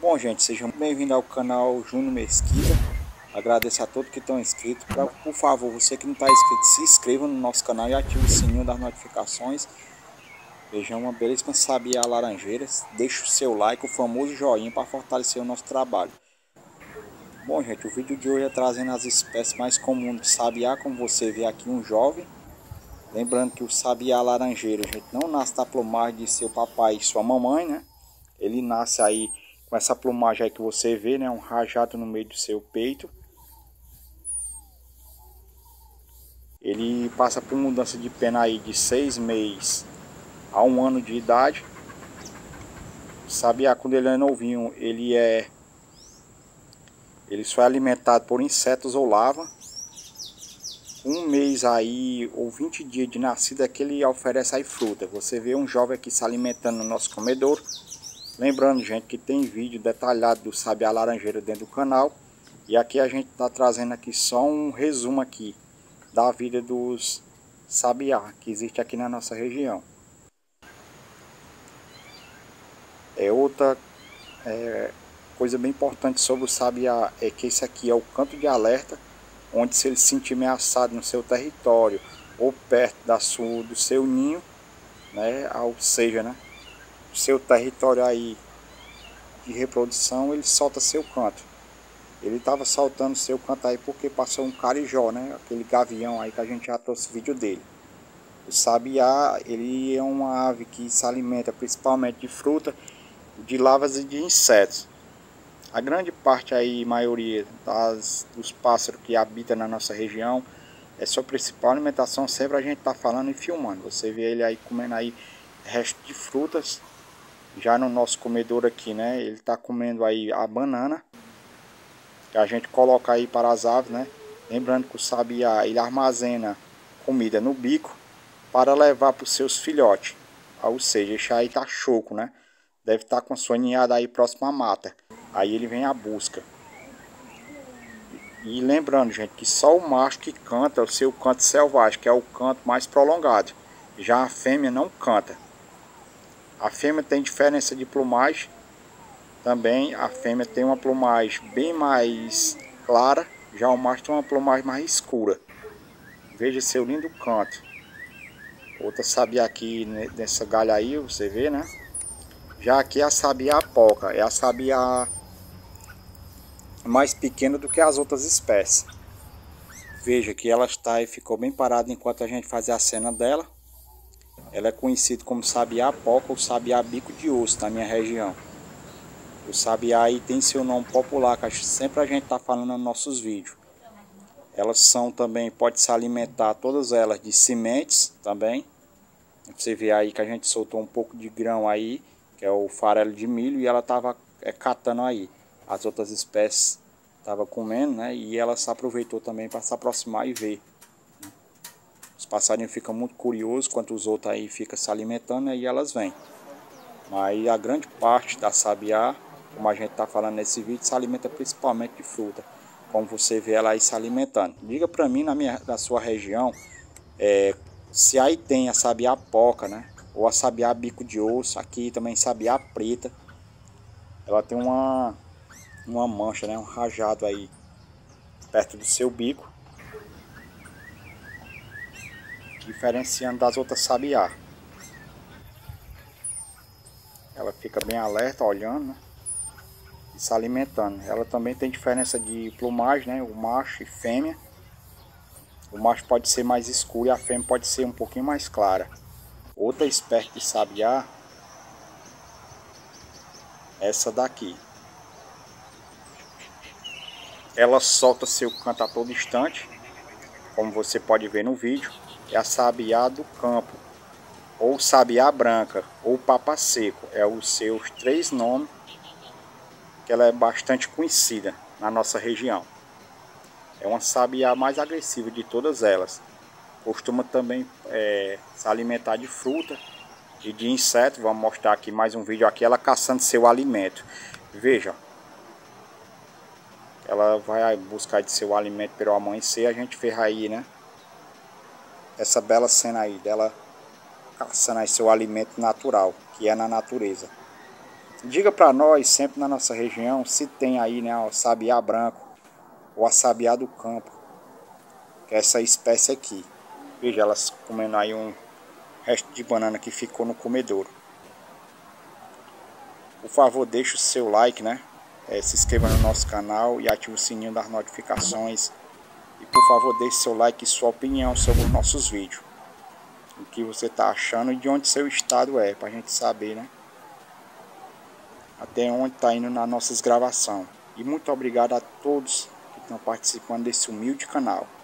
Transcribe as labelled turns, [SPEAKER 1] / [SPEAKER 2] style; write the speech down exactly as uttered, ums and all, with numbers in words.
[SPEAKER 1] Bom, gente, sejam bem-vindos ao canal Júnior Mesquita. Agradeço a todos que estão inscritos. Pra, por favor, você que não está inscrito, se inscreva no nosso canal e ative o sininho das notificações. Vejam uma belíssima sabiá laranjeiras. Deixe o seu like, o famoso joinha, para fortalecer o nosso trabalho. Bom, gente, o vídeo de hoje é trazendo as espécies mais comuns de sabiá, como você vê aqui, um jovem. Lembrando que o sabiá laranjeiro, gente, não nasce da plumagem de seu papai e sua mamãe, né? Ele nasce aí com essa plumagem aí que você vê, né? Um rajado no meio do seu peito. Ele passa por mudança de pena aí de seis meses a um ano de idade. O sabiá, quando ele é novinho, ele é... Ele só é alimentado por insetos ou larva. Um mês aí, ou vinte dias de nascida, é que ele oferece aí fruta. Você vê um jovem aqui se alimentando no nosso comedouro. Lembrando, gente, que tem vídeo detalhado do sabiá laranjeira dentro do canal. E aqui a gente está trazendo aqui só um resumo aqui da vida dos sabiá que existe aqui na nossa região. É outra é, coisa bem importante sobre o sabiá é que esse aqui é o canto de alerta, onde se ele se sentir ameaçado no seu território ou perto da sua, do seu ninho, né, ou seja, né, seu território aí de reprodução, ele solta seu canto. Ele estava soltando seu canto aí porque passou um carijó, né, aquele gavião aí que a gente já trouxe vídeo dele. O sabiá, ele é uma ave que se alimenta principalmente de fruta, de larvas e de insetos. A grande parte aí, maioria das, dos pássaros que habitam na nossa região, é sua principal alimentação, sempre a gente está falando e filmando. Você vê ele aí comendo aí resto de frutas. Já no nosso comedor aqui, né, ele está comendo aí a banana, que a gente coloca aí para as aves, né. Lembrando que o sabiá, ele armazena comida no bico para levar para os seus filhotes. Ou seja, esse aí tá choco, né? Deve estar com a sua ninhada aí próxima à mata. Aí ele vem à busca. E lembrando, gente, que só o macho que canta é o seu canto selvagem, que é o canto mais prolongado. Já a fêmea não canta. A fêmea tem diferença de plumagem. Também a fêmea tem uma plumagem bem mais clara. Já o macho tem uma plumagem mais escura. Veja seu lindo canto. Outra sabiá aqui nessa galha aí, você vê, né? Já aqui é a sabiá poca, é a sabiá mais pequena do que as outras espécies. Veja que ela está e ficou bem parada enquanto a gente faz a cena dela. Ela é conhecida como sabiá poca ou sabiá bico de osso na minha região. O sabiá aí tem seu nome popular, que sempre a gente está falando nos nossos vídeos. Elas são também, pode se alimentar todas elas de sementes também. Você vê aí que a gente soltou um pouco de grão aí, que é o farelo de milho, e ela estava é, catando aí. As outras espécies estavam comendo, né? E ela se aproveitou também para se aproximar e ver. Os passarinhos ficam muito curiosos, enquanto os outros aí ficam se alimentando, né? E elas vêm. Mas a grande parte da sabiá, como a gente está falando nesse vídeo, se alimenta principalmente de fruta. Como você vê ela aí se alimentando. Diga para mim, na, minha, na sua região, é, se aí tem a sabiá poca, né? Ou a sabiá bico de osso, aqui também sabiá preta. Ela tem uma, uma mancha, né? Um rajado aí perto do seu bico, diferenciando das outras sabiá. Ela fica bem alerta, olhando, né? E se alimentando. Ela também tem diferença de plumagem, né? O macho e fêmea. O macho pode ser mais escuro e a fêmea pode ser um pouquinho mais clara. Outra espécie de sabiá, essa daqui. Ela solta seu canto a todo instante, como você pode ver no vídeo. É a sabiá do campo, ou sabiá branca, ou papa seco. É os seus três nomes, que ela é bastante conhecida na nossa região. É uma sabiá mais agressiva de todas elas. Costuma também é, se alimentar de fruta e de insetos. Vamos mostrar aqui mais um vídeo aqui, ela caçando seu alimento. Veja. Ela vai buscar de seu alimento pelo amanhecer. A gente fez aí, né? Essa bela cena aí dela caçando aí seu alimento natural, que é na natureza. Diga para nós, sempre na nossa região, se tem aí, né, o sabiá branco ou a sabiá do campo, que é essa espécie aqui. Veja elas comendo aí um resto de banana que ficou no comedouro. Por favor, deixe o seu like, né? É, se inscreva no nosso canal e ative o sininho das notificações. E por favor, deixe seu like e sua opinião sobre os nossos vídeos. O que você está achando e de onde seu estado é, para a gente saber, né? Até onde está indo nas nossas gravações. E muito obrigado a todos que estão participando desse humilde canal.